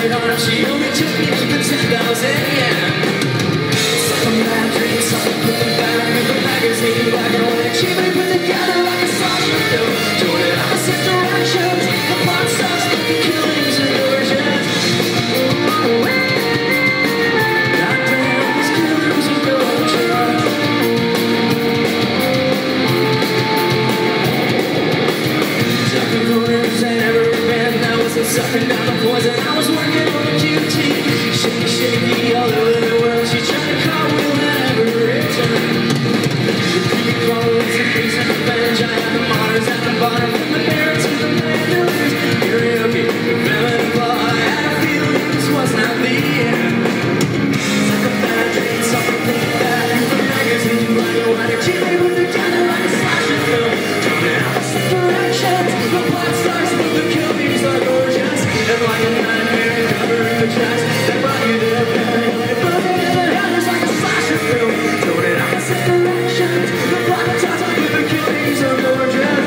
it on him, she only took me for 10,000 yen. Some bad dreams, some put them back in the magazine, black and white, she may put together like a slasher film. Doing it opposite directions, the plot starts with the killings and origins. Goddamn, these killings and origins. Sucking corners I never been, I wasn't sucking down the poison, I was working on a QT. Shaky, shaky, all over the world, she tried to cartwheel and never returned. The clothes, the face and the bench, I had the monitors at the bottom, from the mirror to the mandolins. Karaoke, feminine claw, I had a feeling this was not the end. Like a bad dream, something bad in the magazine, black and white, and she may put together like a slasher film. Jumping opposite directions, the plot starts with the killings are gorgeous. And like a nightmare, covering the tracks that brought you to the paranoid, burning in the heavens like a slasher film. Jumping opposite directions, the plot starts with the killings are gorgeous.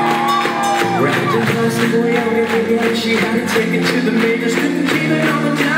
She had to take it to the majors, couldn't keep it on the down.